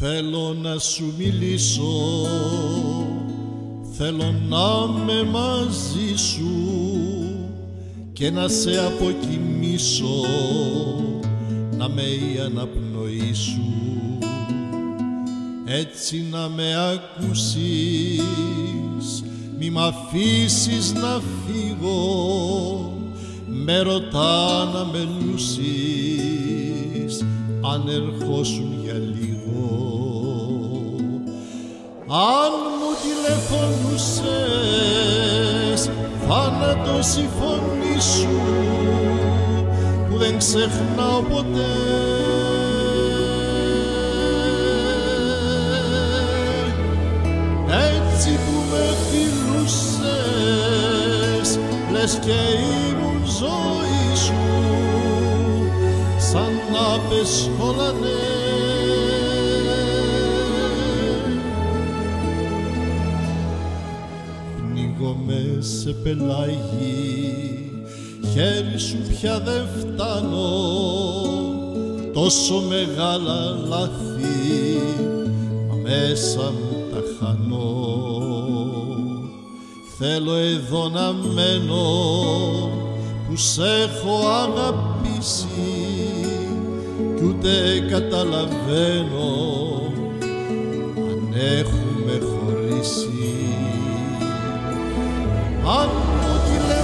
Θέλω να σου μιλήσω, θέλω να είμαι μαζί σου και να σε αποκοιμήσω, να με η αναπνοή σου, έτσι να με ακούσεις, μη μ' αφήσεις να φύγω, με ρωτά να με λούσεις, αν ερχόσουν για λίγο. Αν μου τηλεφωνούσες, θάνατος η φωνή σου, που δεν ξεχνάω ποτέ. Έτσι που με φιλούσες, λες και ήμουν ζωή σου, σαν να πες όλα ναι. Πνίγομαι σε πελάγι, χέρι σου πια δεν φτάνω, τόσο μεγάλα λάθη, μα μέσα μου τα χάνω. Θέλω εδώ να μένω, που σ' έχω αγαπήσει, κι ούτε καταλαβαίνω αν έχουμε χωρίσει. Αν μου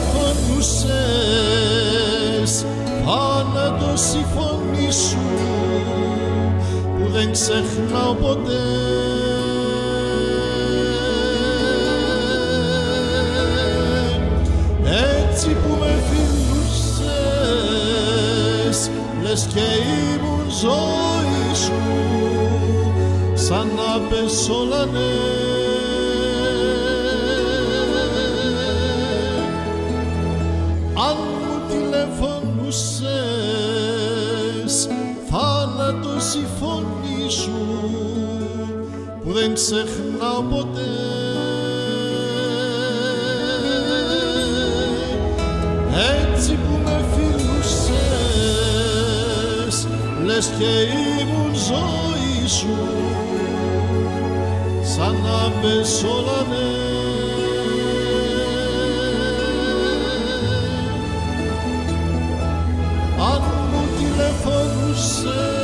τηλεφωνούσες, θάνατος η φωνή σου, που δεν ξεχνάω ποτέ. Έτσι που με φιλούσες, λες και ήμουν ζωή σου, σαν να πες όλα ναι. Αν μου τηλεφωνούσες, θάνατος η φωνή σου, που δεν ξεχνάω ποτέ. Έτσι που με φιλούσες, λες και ήμουν ζωή σου, σαν να πες όλα ναι. Αν μου τηλεφωνούσες,